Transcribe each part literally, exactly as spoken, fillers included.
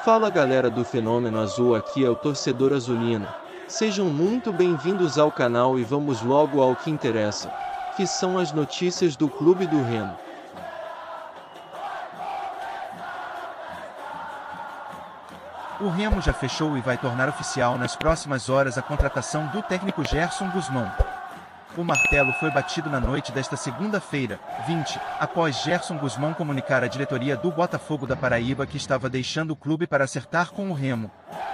Fala galera do Fenômeno Azul, aqui é o torcedor azulino. Sejam muito bem-vindos ao canal e vamos logo ao que interessa, que são as notícias do Clube do Remo. O Remo já fechou e vai tornar oficial nas próximas horas a contratação do técnico Gerson Gusmão. O martelo foi batido na noite desta segunda-feira, vinte, após Gerson Gusmão comunicar à diretoria do Botafogo da Paraíba que estava deixando o clube para acertar com o Remo.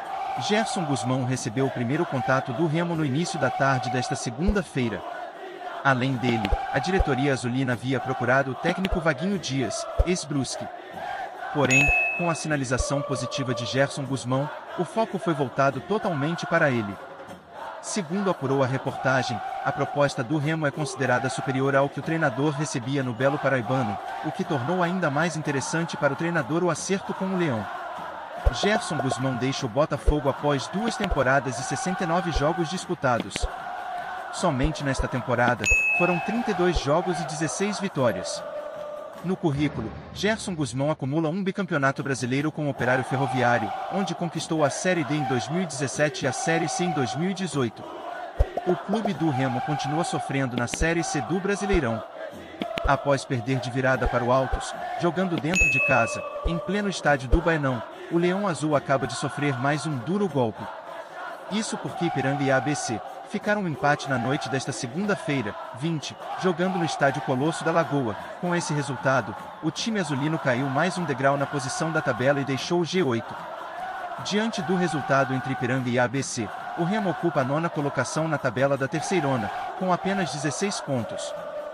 Gerson Gusmão recebeu o primeiro contato do Remo no início da tarde desta segunda-feira. Além dele, a diretoria azulina havia procurado o técnico Vaguinho Dias, ex-Brusque. Porém, com a sinalização positiva de Gerson Gusmão, o foco foi voltado totalmente para ele. Segundo apurou a reportagem, a proposta do Remo é considerada superior ao que o treinador recebia no Belo Paraibano, o que tornou ainda mais interessante para o treinador o acerto com o Leão. Gerson Gusmão deixa o Botafogo após duas temporadas e sessenta e nove jogos disputados. Somente nesta temporada, foram trinta e dois jogos e dezesseis vitórias. No currículo, Gerson Gusmão acumula um bicampeonato brasileiro com o Operário Ferroviário, onde conquistou a Série D em dois mil e dezessete e a Série C em dois mil e dezoito. O clube do Remo continua sofrendo na Série C do Brasileirão. Após perder de virada para o Altos, jogando dentro de casa, em pleno estádio do Baenão, o Leão Azul acaba de sofrer mais um duro golpe. Isso porque Ipiranga e A B C ficaram um empate na noite desta segunda-feira, vinte, jogando no estádio Colosso da Lagoa. Com esse resultado, o time azulino caiu mais um degrau na posição da tabela e deixou o G oito. Diante do resultado entre Ipiranga e A B C, o Remo ocupa a nona colocação na tabela da Terceirona, com apenas dezesseis pontos.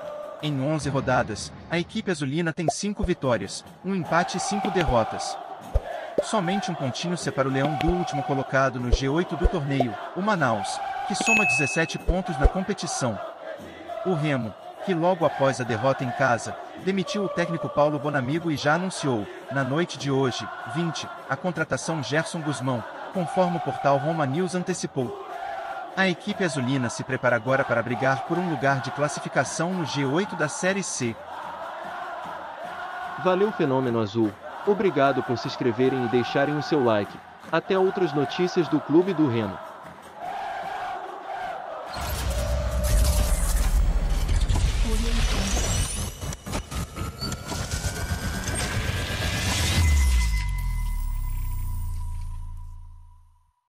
Em onze rodadas, a equipe azulina tem cinco vitórias, um empate e cinco derrotas. Somente um pontinho separa o Leão do último colocado no G oito do torneio, o Manaus, que soma dezessete pontos na competição. O Remo, que logo após a derrota em casa, demitiu o técnico Paulo Bonamigo e já anunciou, na noite de hoje, vinte, a contratação Gerson Gusmão, conforme o portal Roma News antecipou. A equipe azulina se prepara agora para brigar por um lugar de classificação no G oito da Série C. Valeu Fenômeno Azul, obrigado por se inscreverem e deixarem o seu like. Até outras notícias do Clube do Remo.